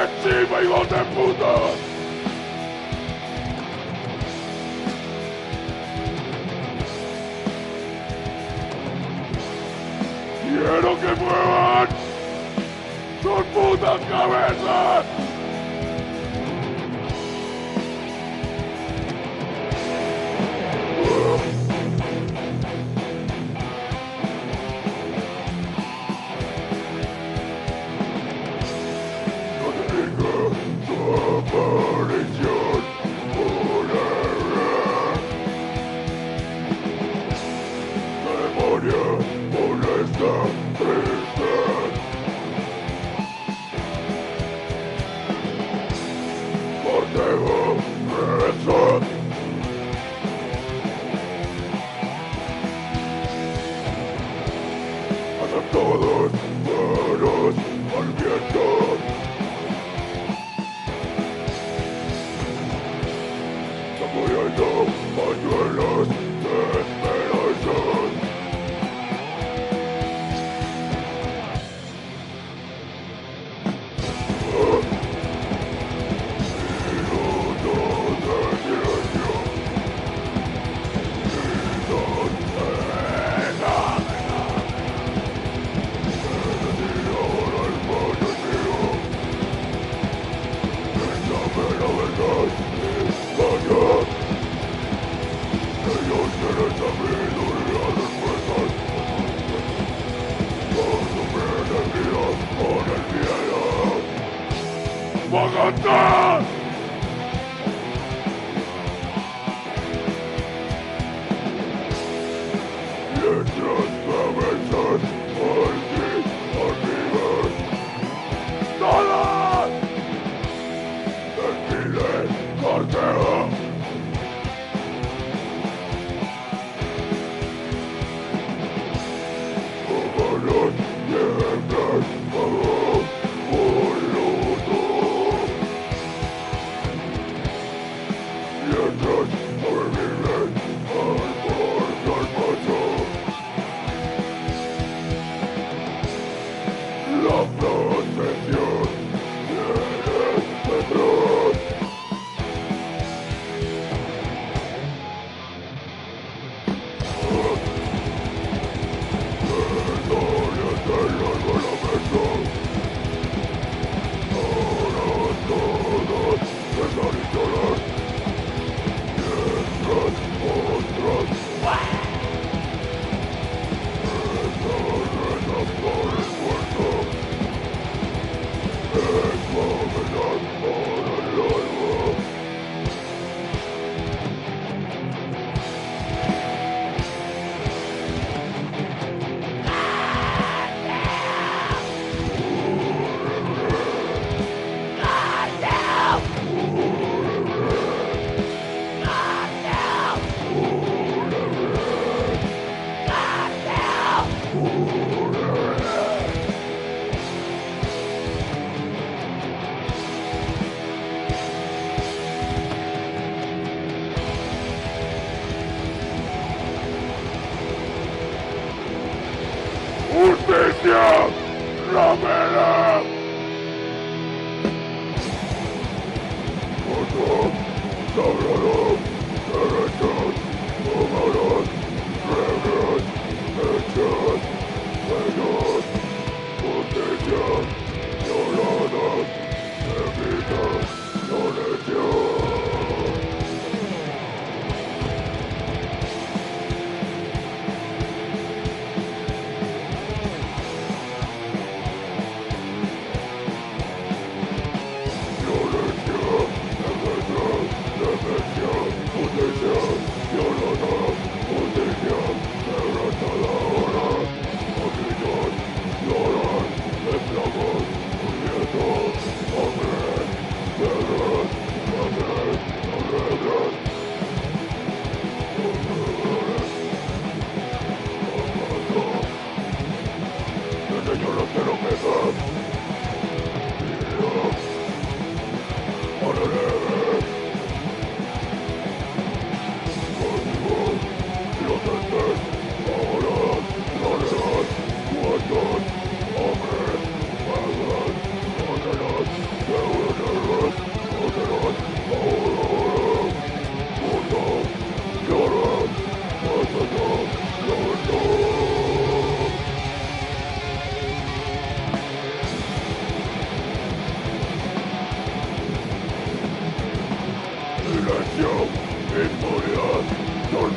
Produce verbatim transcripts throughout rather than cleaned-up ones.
encima, hijos de puta! ¡Quiero que muevan sus putas cabezas! Todos manos al viento. Saboreando pañuelos de esperanza. ¡Bogotá! Nuestras cabezas por ti arriba. ¡Todas! ¡Desfile corteo! ¡Vámonos, mientras vamos por luto! Mientras sobreviven al borde al paso. La procesión viene detrás. Perdónate el largo la mesa. Ahora todos están solas. Mientras otras desarrollan por el puerto. Examinar por el alma. ¡Justicia! ¡Ramera! Voto, sabrán, derechos, humanos, reglas, hechas, buenos, justicia, violadas, evita, violencia. Violencia, de verdad, de verdad.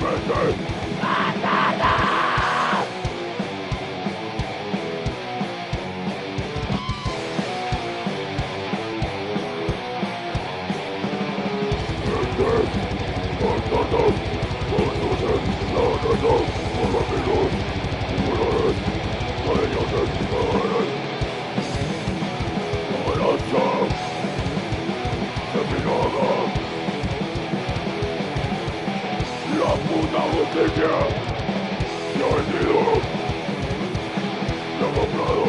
La puta botella se ha vendido, se ha comprado.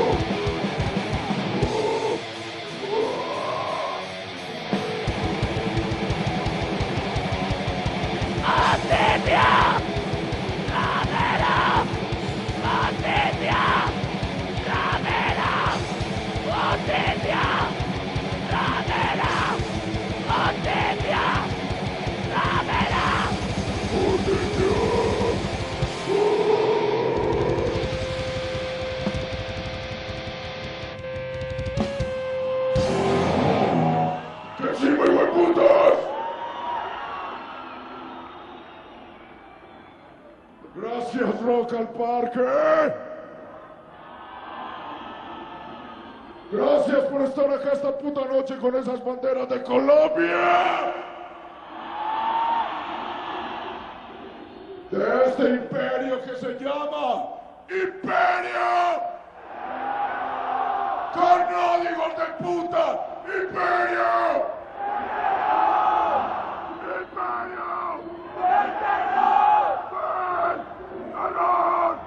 ¡Justicia! ¡Dámelo! ¡Justicia! ¡Dámelo! ¡Justicia! ¡Dámelo! ¡Justicia! ¡Dámelo! ¡Que sí, me hueputas! Gracias, Rock al Parque. Gracias por estar acá esta puta noche con esas banderas de Colombia. De este imperio que se llama Imperio. ¡Carnal, hijos de puta! ¡Imperio! ¡Imperio! ¡Ganón!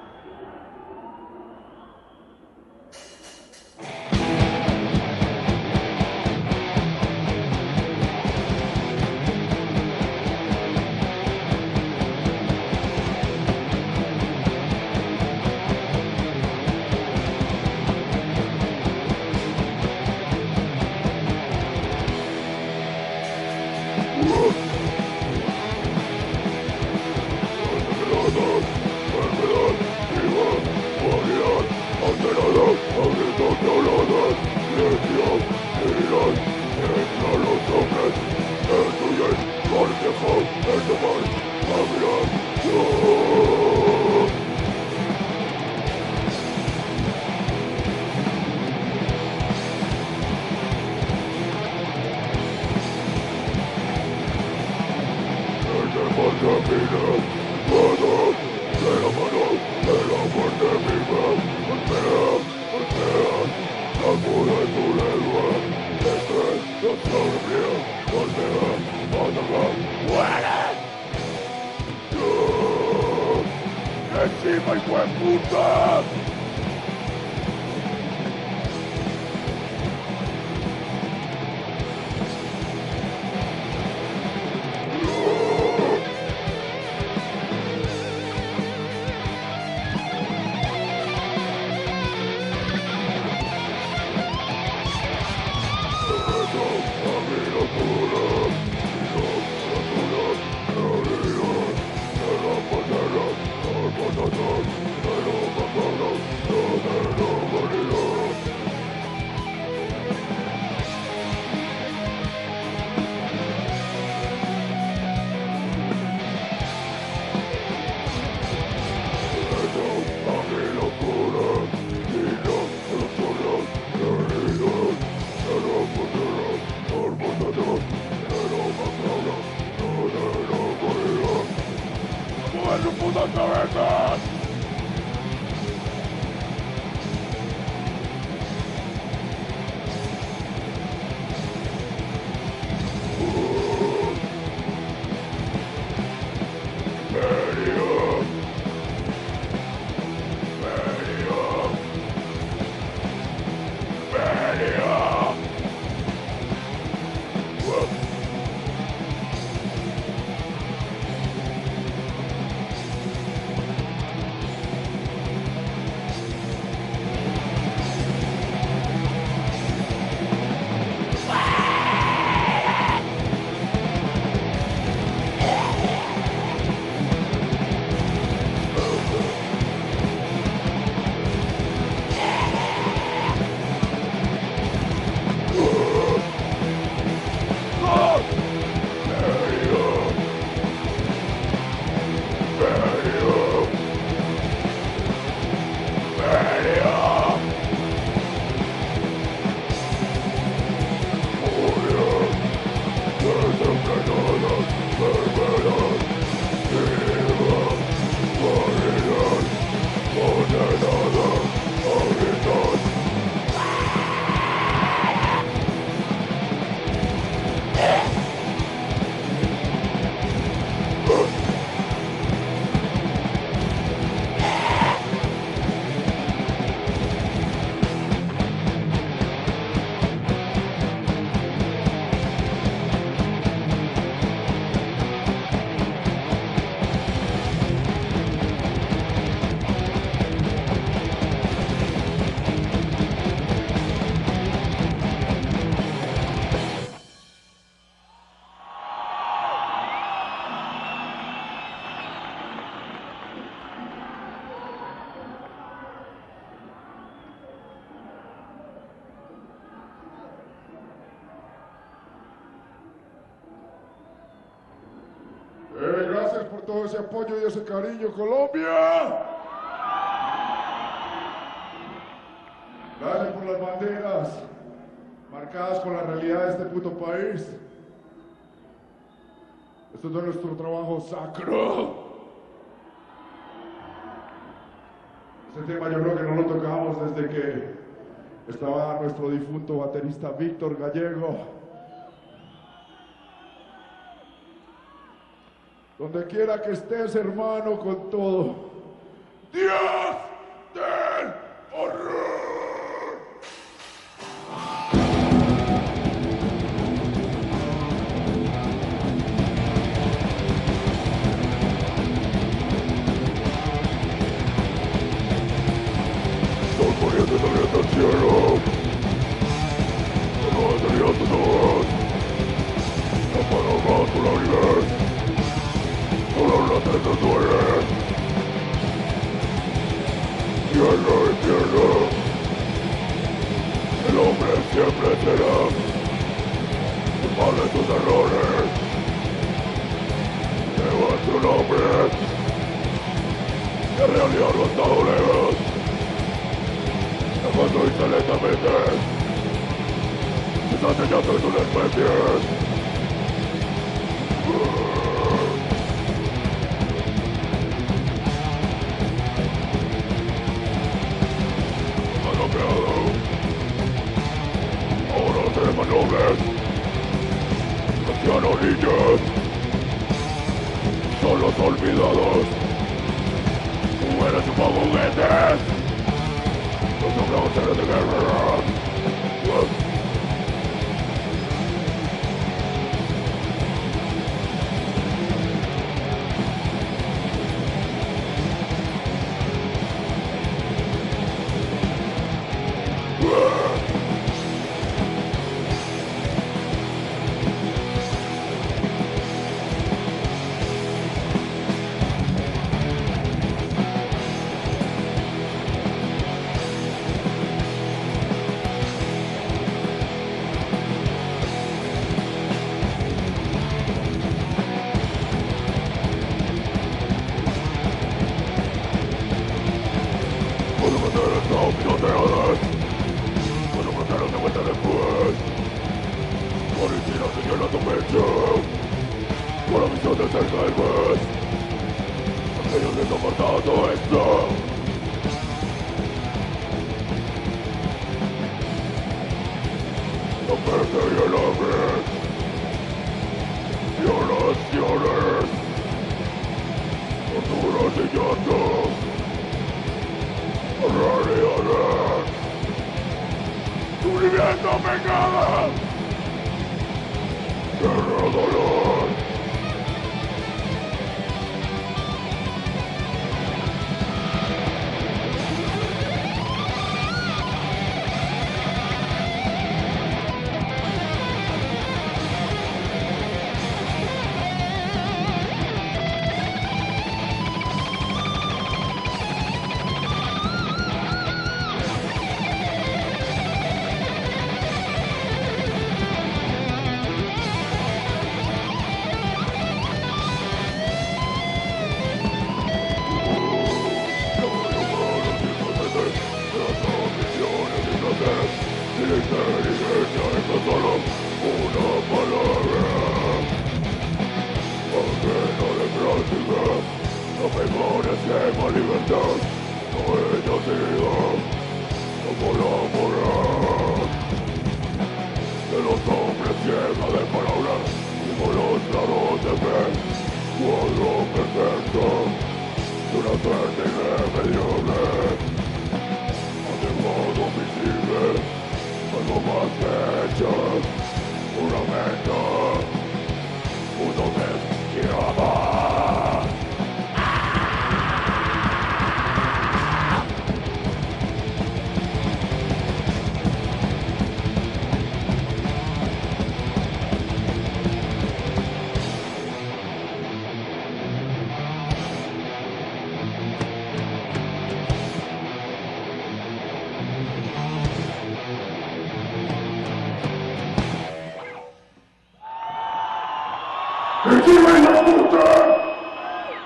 ¡Encima, hijo de puta! ¡Mueve sus putas cabezas! por todo ese apoyo y ese cariño, Colombia. Gracias por las banderas marcadas con la realidad de este puto país. Esto es nuestro trabajo sacro. Este tema yo creo que no lo tocamos desde que estaba nuestro difunto baterista Víctor Gallego. Donde quiera que estés, hermano, con todo. ¡Dios del horror! Al cielo, no sería tu voz, no para más por la vida, solo la tierra duele, tierra y tierra, el hombre siempre será, culpable de sus errores, lleva su nombre, en realidad no está lejos. Cuando hice lentamente, quizás ella soy una especie. Manopeado, ahora se llaman nobles, ancianos niños, son los olvidados. Tú eres un juguete. No vamos a hacer de guerra. ¡Encima de la puta!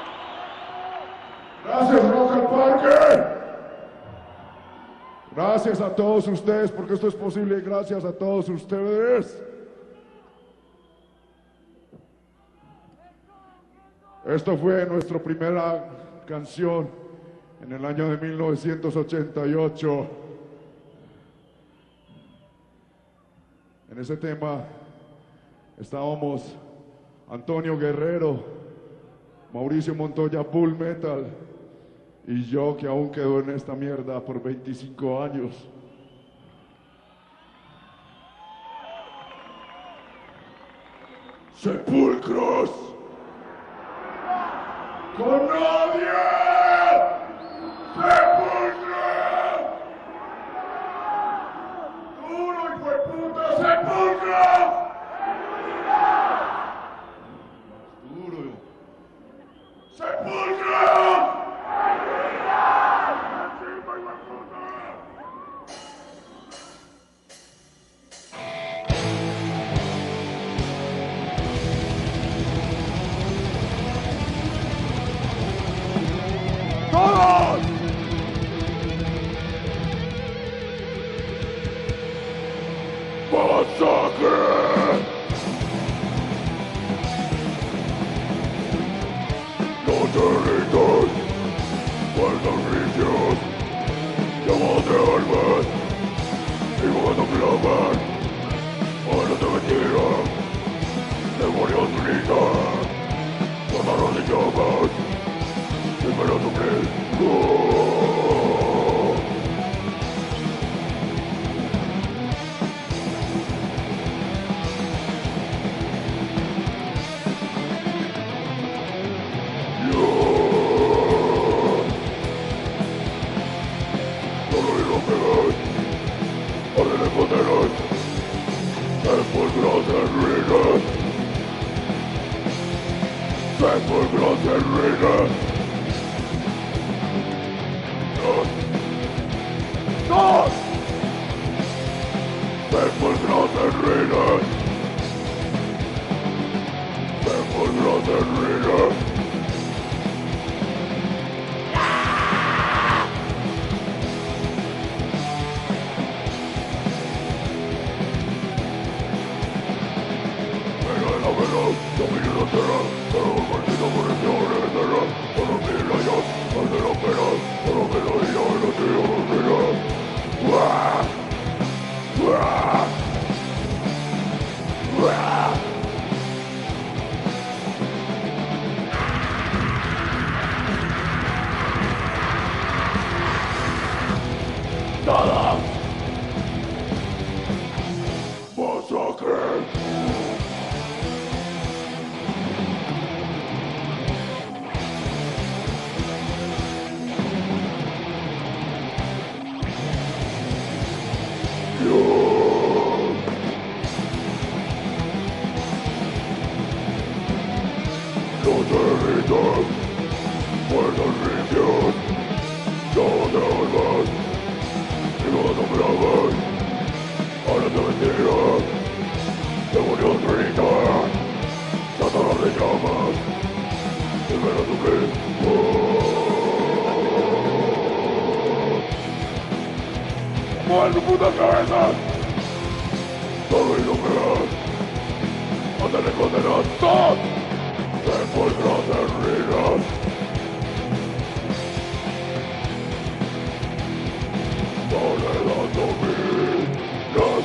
Gracias a todos ustedes, porque esto es posible gracias a todos ustedes. Esto fue nuestra primera canción en el año de mil novecientos ochenta y ocho. En ese tema estábamos Antonio Guerrero, Mauricio Montoya Bull Metal y yo, que aún quedo en esta mierda por veinticinco años. Sepulcros con nadie. Sepulcro duro, hijo de puta. Sepulcro duro. Sepulcro. ¡Todos! ¡Masacre! Los delitos, faltan vicios, llamados de almas, y cuando claman, alas de mentira, demonios gritan, mataron de llamas. Pero tu piel, oh. Yo solo y lo pegas, arde de poderes, sepulcros en ruinas, sepulcros en ruinas. ¡Dos! Sepulcros en ruinas. Sepulcros en ruinas. Venga de la vela, dominio la tierra, pero partido por el diablo de tierra, por los mil años, al de la pena, por los melodías de los tíos de la Wah! Wah! Wah! Todos. Masacre. Los delitos, fuerzas vicios, llamados de almas, y cuando claman, alas de mentira, demonios gritan, satanás de llamas, y verás tu piel, oh. ¡Mueve tu puta cabeza! Solo y lo verás, ándale condenas, ¡todos! Sepulcros en ruinas. Soledad dominas.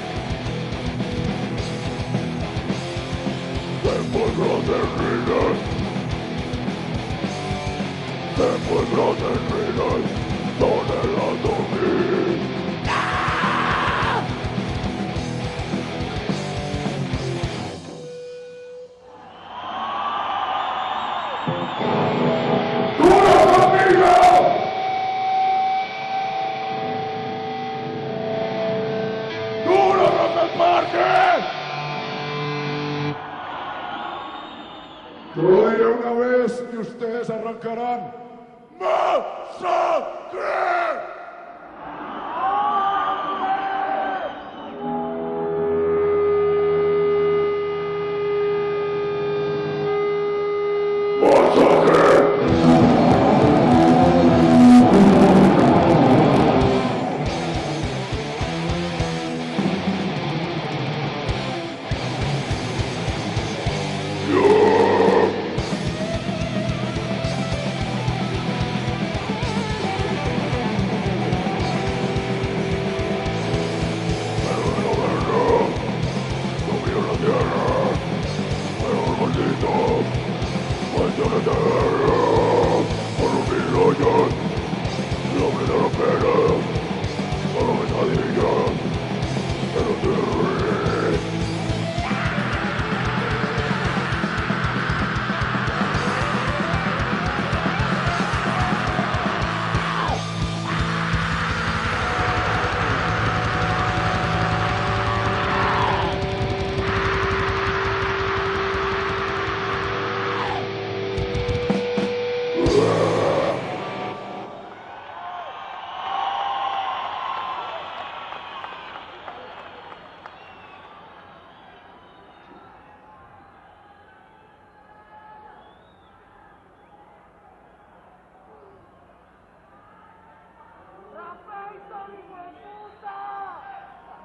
Sepulcros en ruinas. Sepulcros en ruinas. Soledad dominas. Yo diré una vez y ustedes arrancarán. ¡Masacre!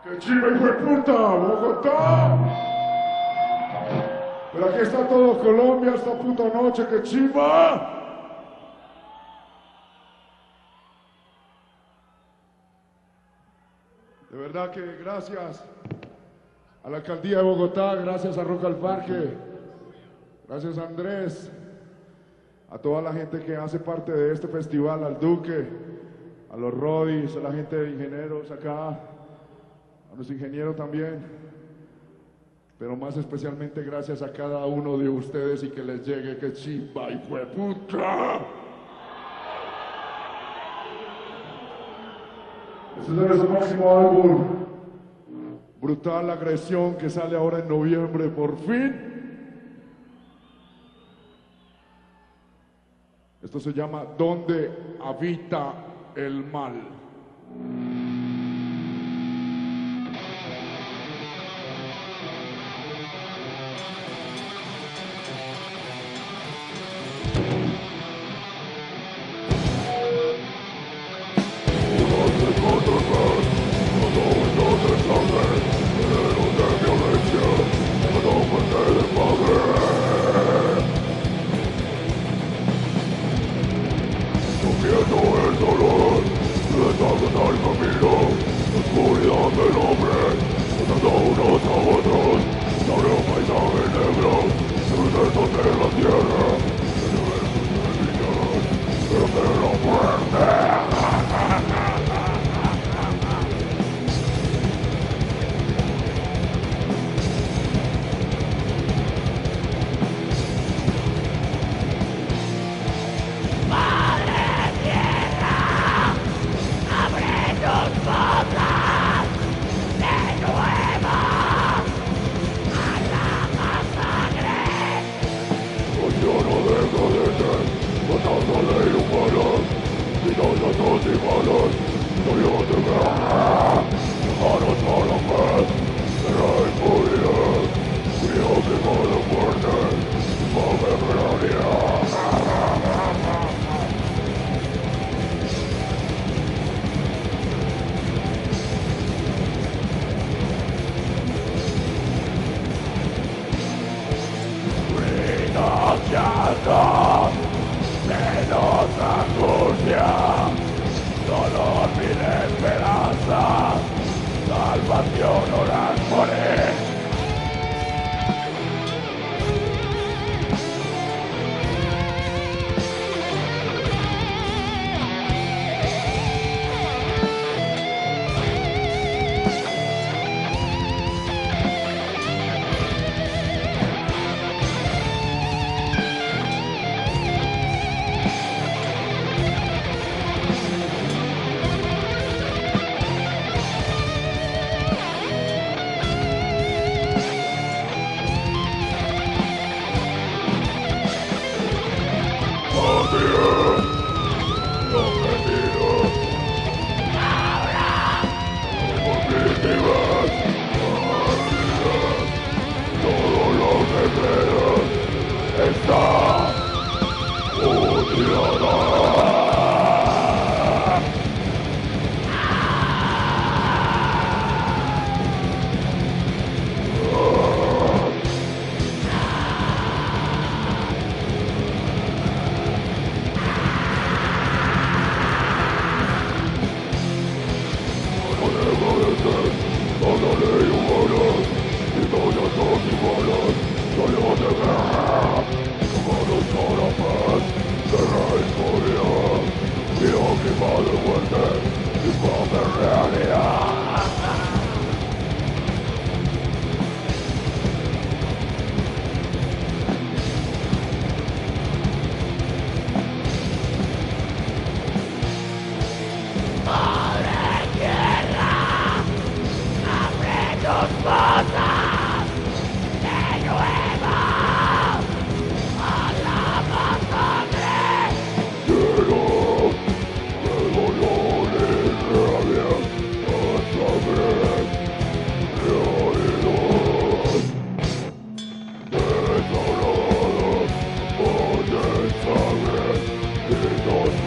¡Qué chiva, hijo de puta! ¡Bogotá! Pero aquí está todo Colombia esta puta noche, ¡qué chiva! De verdad que gracias a la alcaldía de Bogotá, gracias a Rock al Parque, gracias a Andrés, a toda la gente que hace parte de este festival, al Duque, a los Rodis, a la gente de ingenieros acá, a los ingenieros también, pero más especialmente gracias a cada uno de ustedes y que les llegue que chimba y fue puta. Este es nuestro próximo álbum, Brutal Agresión, que sale ahora en noviembre por fin. Esto se llama ¿Dónde habita el mal?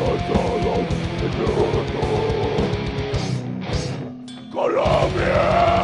Colombia.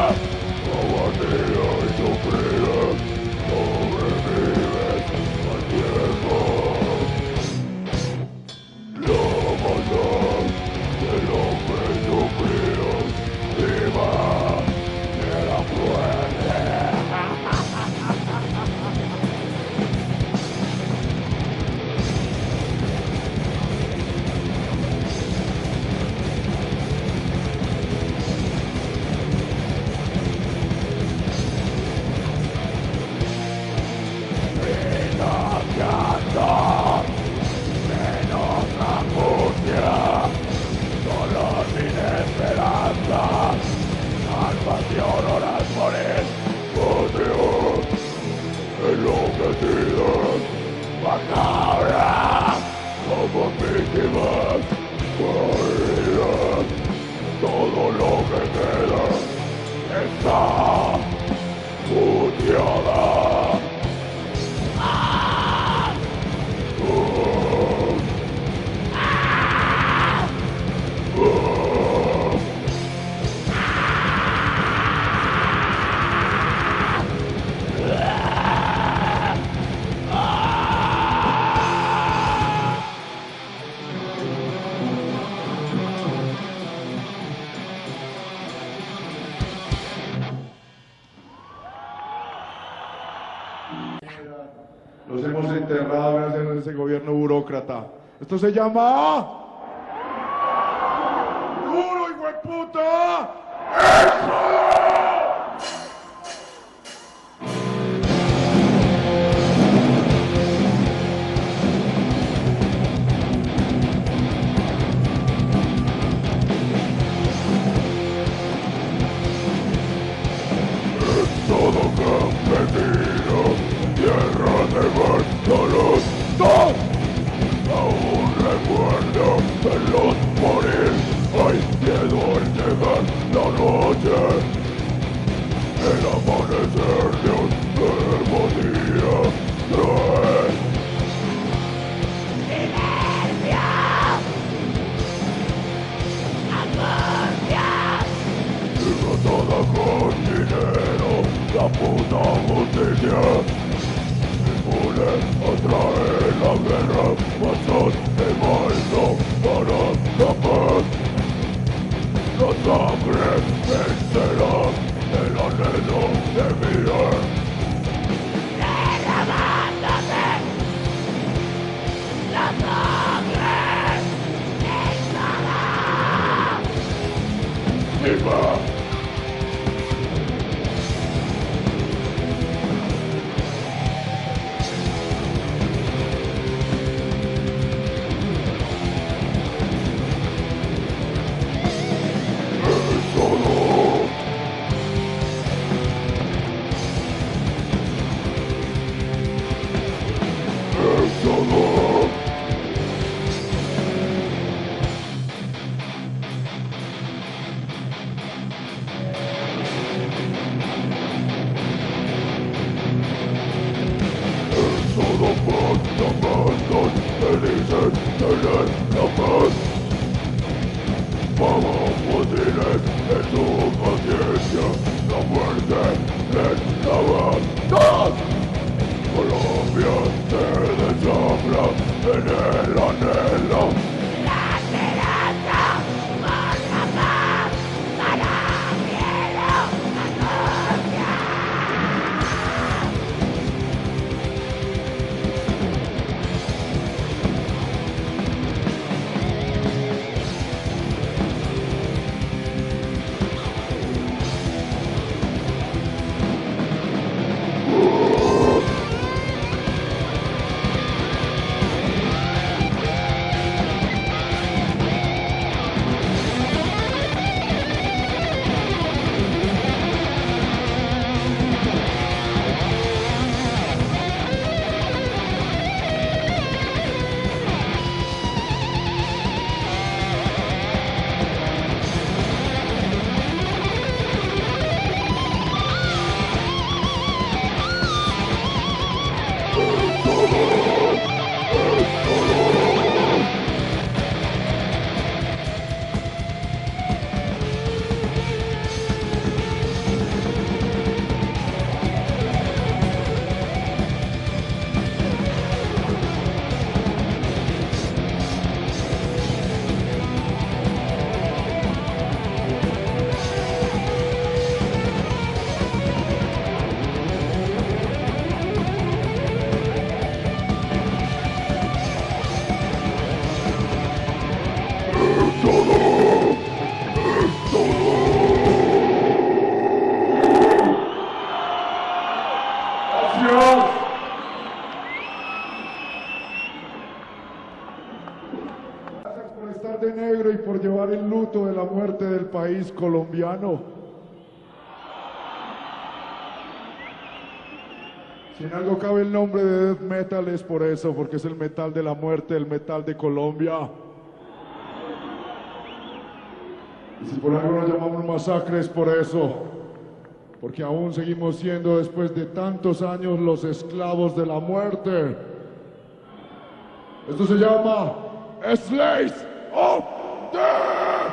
horas morir, odio, enloquecidas, macabras, como víctimas, perdidas, todo lo que queda está puteada. ¡Ah! ¡Oh! ¡Ah! ¡Oh! Los hemos enterrado gracias a ese gobierno burócrata. Esto se llama... ¡Duro, hijo de puta! ¡Eso! Todo campesino, tierra de vándalos, ¡dos! Aún recuerdo verlos morir, hay miedo al llegar la noche. El amanecer de un nuevo día trae silencio, angustia, derrotada con dinero, la puta justicia. Impune atrae la guerra, mazón de maldo para la paz. La sangre vencerá el anhelo de vida. Derramándose la sangre en cada viva. Felices tener la paz. Vamos fósiles en su conciencia, la muerte en la verdad. Colombia se desampla en el anhelo. La esperanza por la paz, para miedo, angustia. estar de negro y por llevar el luto de la muerte del país colombiano. Si en algo cabe el nombre de death metal es por eso, porque es el metal de la muerte, el metal de Colombia. Y si por algo nos llamamos masacre es por eso, porque aún seguimos siendo después de tantos años los esclavos de la muerte. Esto se llama Slaves of Death.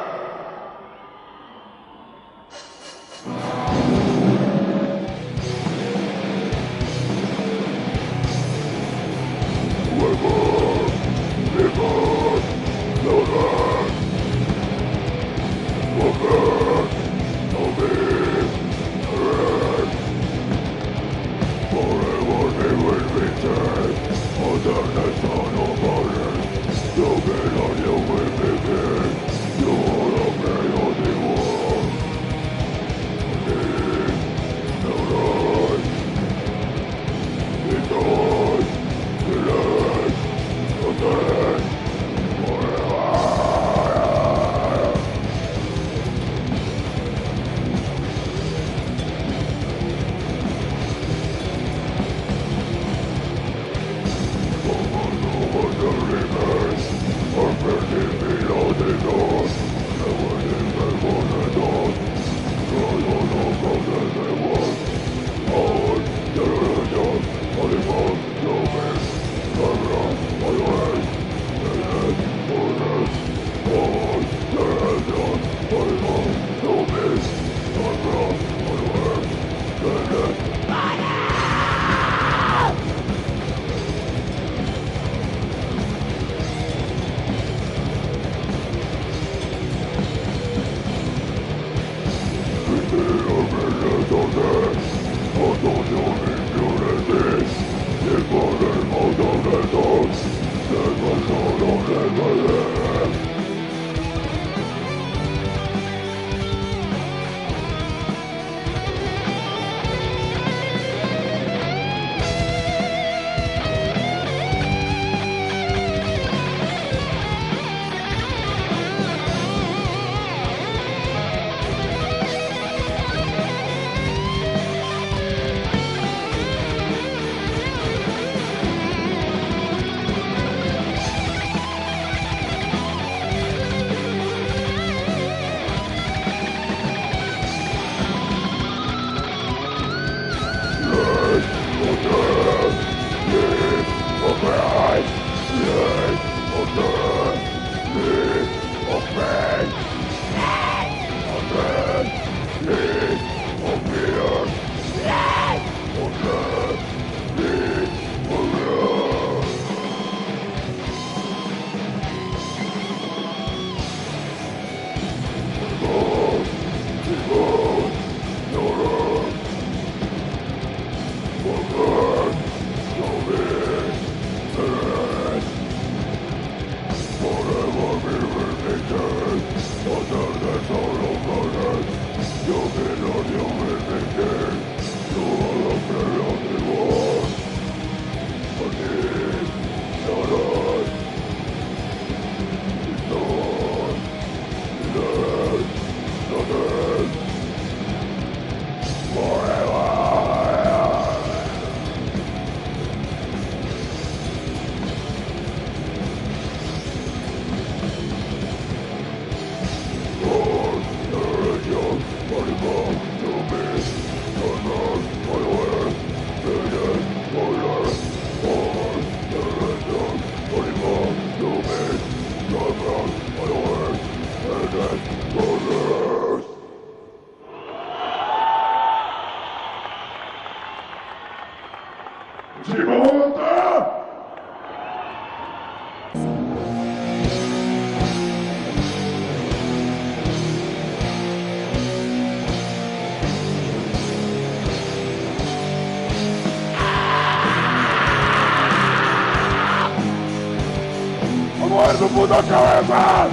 ¡Su puta cabeza!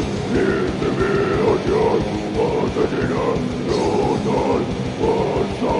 Dios,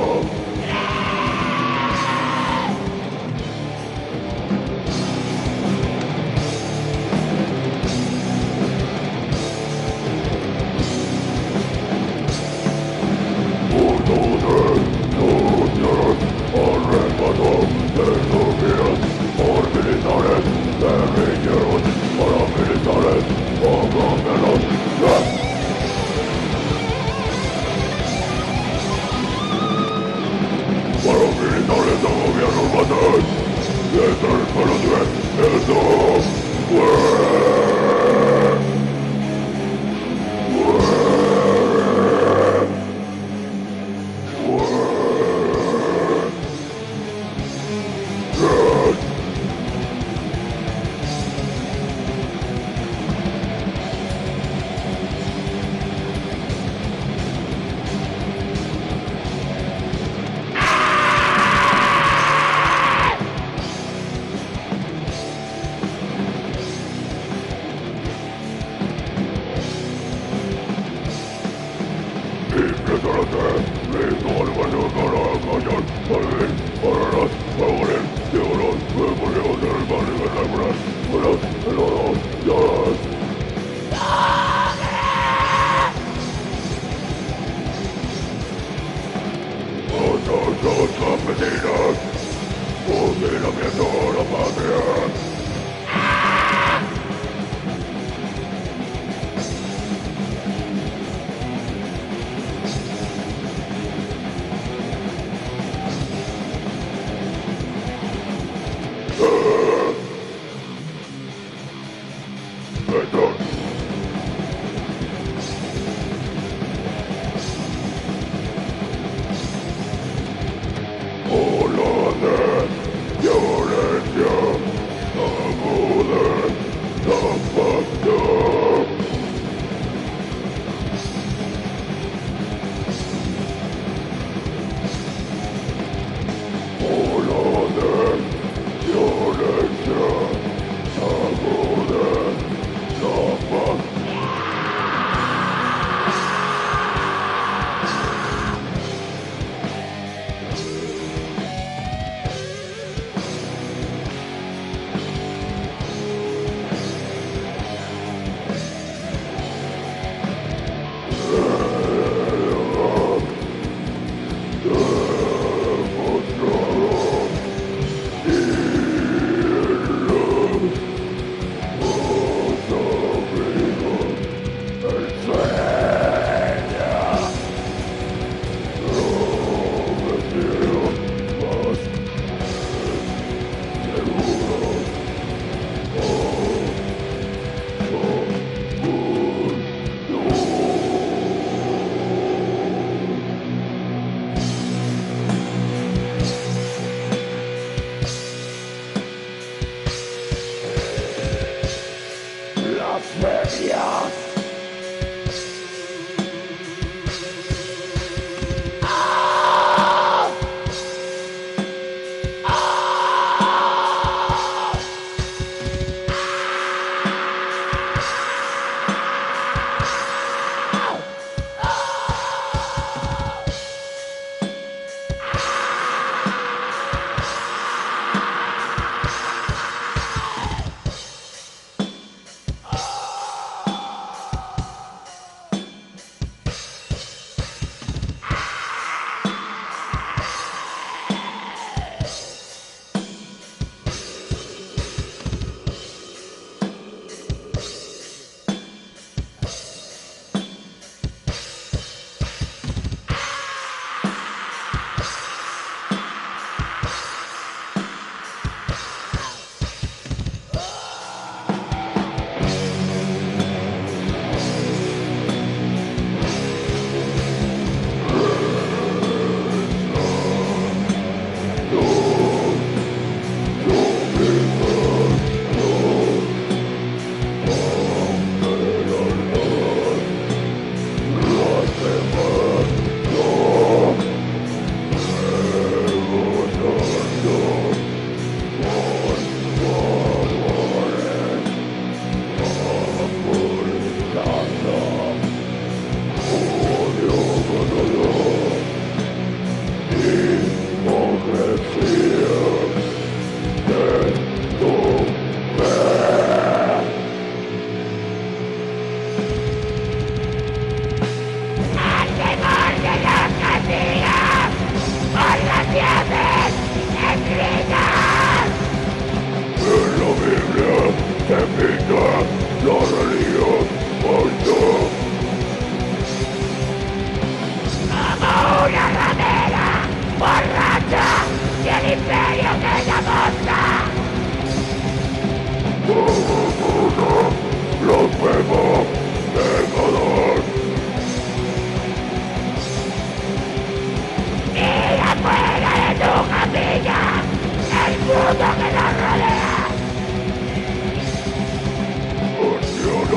mundo que nos rodea.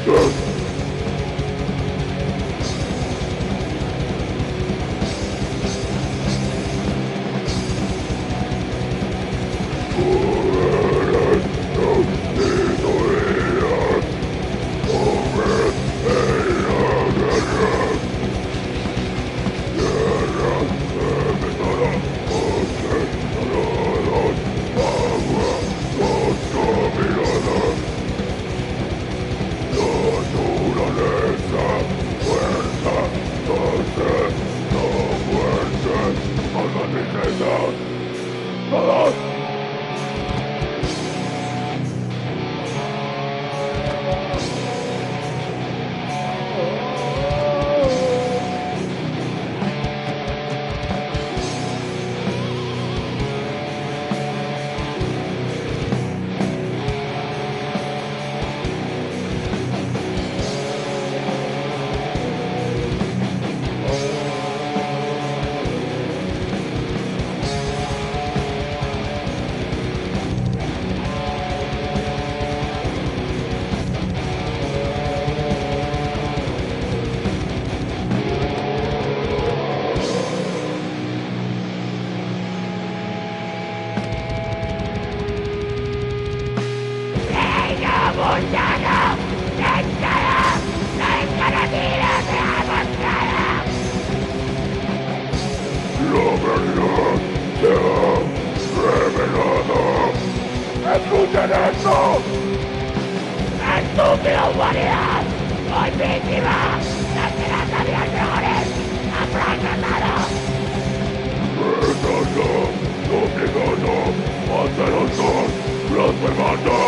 ¡Escuchen esto! ¡Estúpida humanidad! ¡Hoy víctima! ¡La esperanza de los mejores! ¡Ha fracasado! ¡Retando! ¡Obligando! ¡Poderosos! ¡Blasfemando!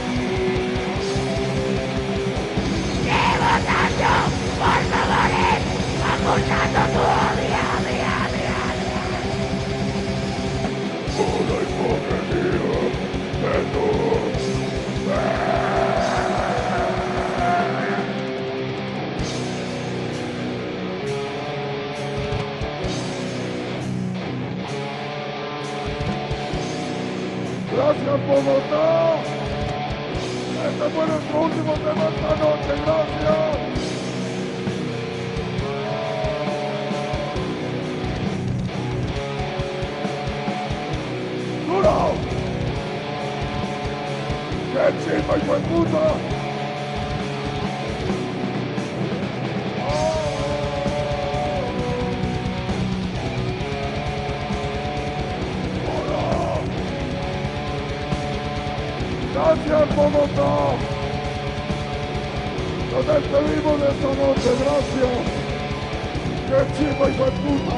¡Levantando! ¡Por favores! ¡Acusando tu odio! ¡Odio! ¡Odio! ¡Por la hipocresía! ¡Eso! ¡Gracias, Bogotá! Este fue nuestro último tema esta noche, gracias. ¡Duro! ¡Qué chispa, hijo de puta! ¡Gracias, Bogotá! Nos despedimos de esta noche, gracias. ¡Qué chiva, hijo de puta!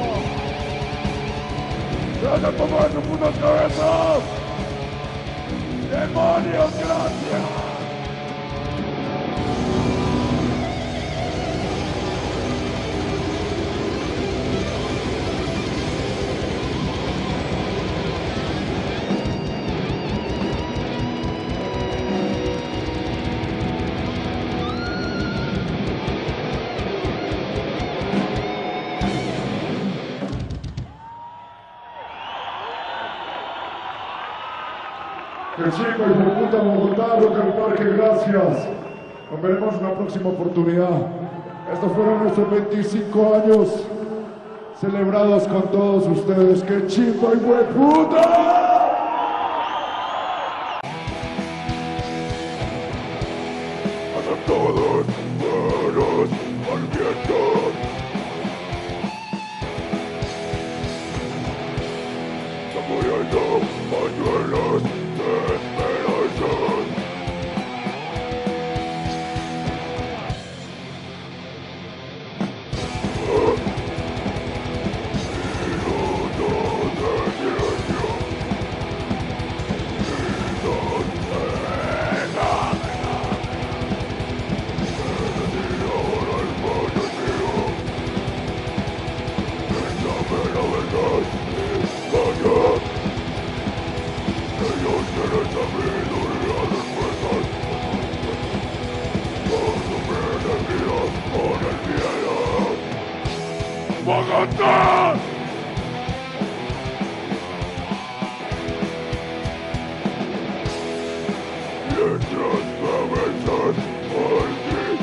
¡Gracias por mover sus putas cabezas! ¡Demonios, gracias! ¡Qué chico, hijo de puta, Bogotá, Rock al Parque, gracias! Nos veremos en una próxima oportunidad. Estos fueron nuestros veinticinco años celebrados con todos ustedes. ¡Qué chico, hijo de puta! ¡A todos, buenos, al viento! Saboreando pañuelos de esperanza. ¡Bogotá! Nuestras cabezas por ti.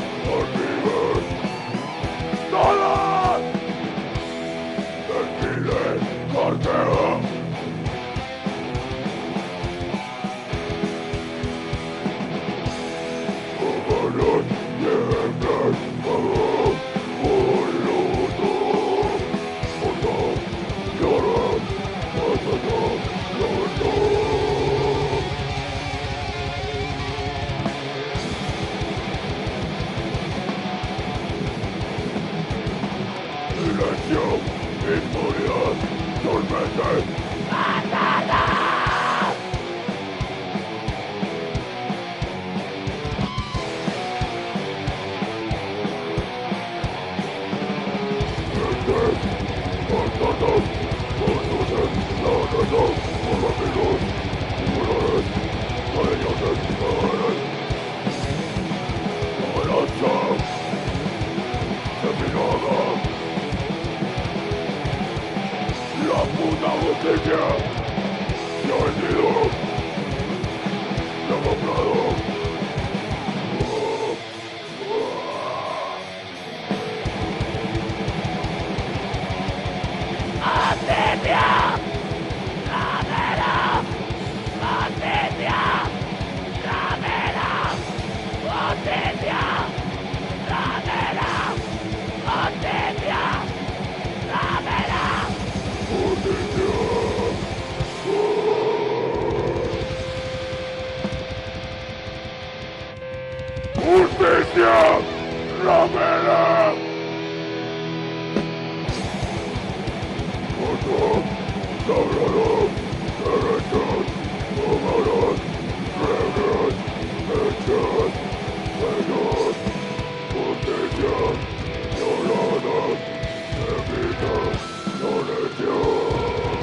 La puta justicia se ha vendido, se ha comprado. ¡Justicia! ¡Dámelo! ¡Justicia! ¡Dámelo! ¡Justicia! ¡Dámelo! ¡Justicia! ¡Dámelo! ¡Justicia! ¡Dámela! ¡Otros! ¡Sabrán! ¡Derechos! ¡Tomarán! ¡Reglas! ¡Hechas! ¡Ellos! ¡Justicia! ¡Violadas! ¡Evitas! ¡Violencia!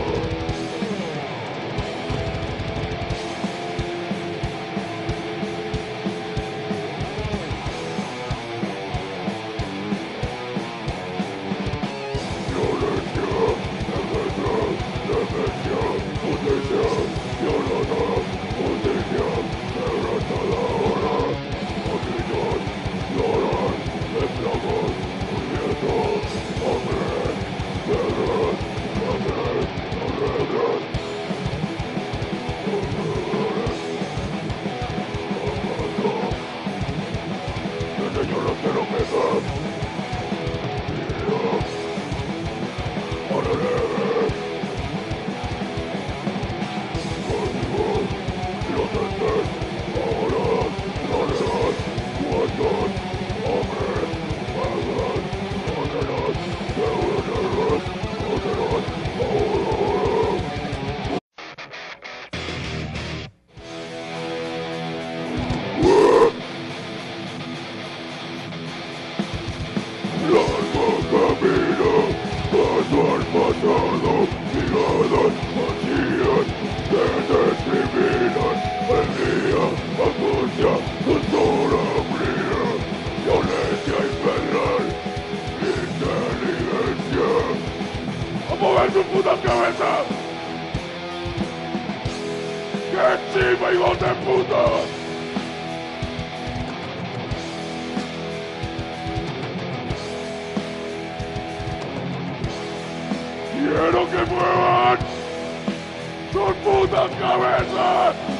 ¡Mover sus putas cabezas! ¡Qué chiva, hijos de puta! ¡Quiero que muevan sus putas cabezas!